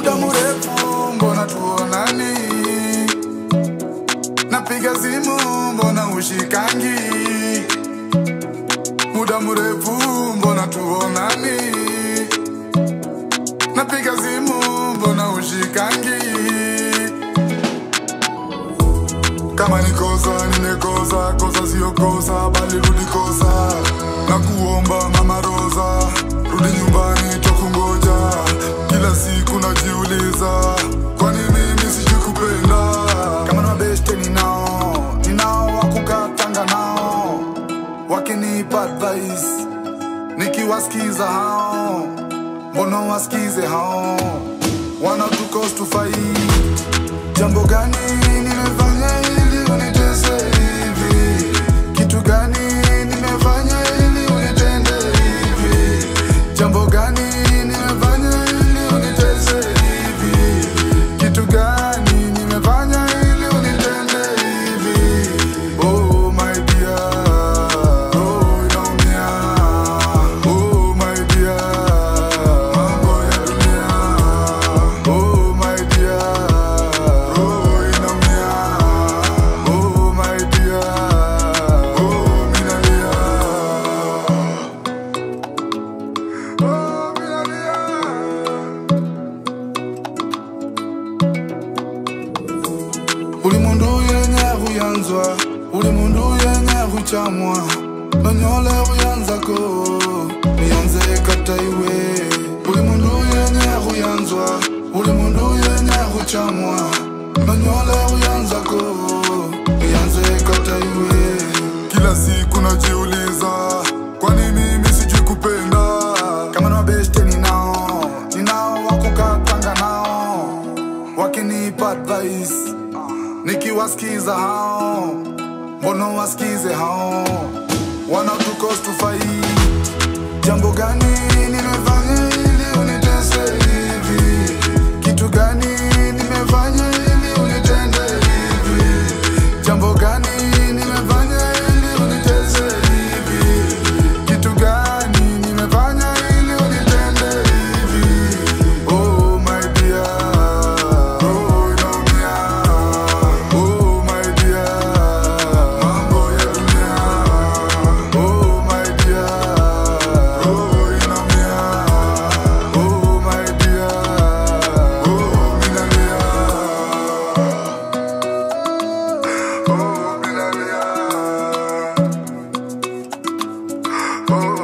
Muda mrefu mbona tuonani, napiga simu mbona ushikangi. Muda mrefu mbona tuonani, napiga simu mbona ushikangi. Kama ni kosa nimekosa, kosa sio kosa bali rudi kosa. Na kuomba mama Rosa, rudi nyumbani tokungoja. Kila siku najiuliza, kwani mimi sijui kupenda? Kama na beste ninao wakukatanga nao, wakinipa advice nikiwasikiza hao, mbona wasikize hao? Wanna to cause to fight. Jambo gani nimefanya ili unitese hivi? Kitu gani nimefanya ili unitende hivi? Jambo gani nimefanya ili unitese hivi? Kitu gani nimefanya ili unitende hivi? Oh my dear, oh inaumia. Oh my dear, mambo ya dunia. Oh my dear, ulimundu yenye huyanzwa, ulimundu yenye huchamwa. Nonyole huyanzako, niyanze kata iwe. Ulimundu yenye huyanzwa, ulimundu yenye huchamwa. Nonyole huyanzako, niyanze kata iwe. Kila siku najiuliza, kwani mimi sijui kupenda? Kama na beste ninao wakukatanga nao, wakinipa advice nikiwasikiza hao, mbona wasikize hao? Wanna to cause to fight. Jambo gani nimefanya ili unitese hivi? Kitu gani nimefanya ili unitende hivi? Jambo gani nimefanya ili unitese hivi? Kitu gani nimefanya ili unitende hivi? Oh my dear, oh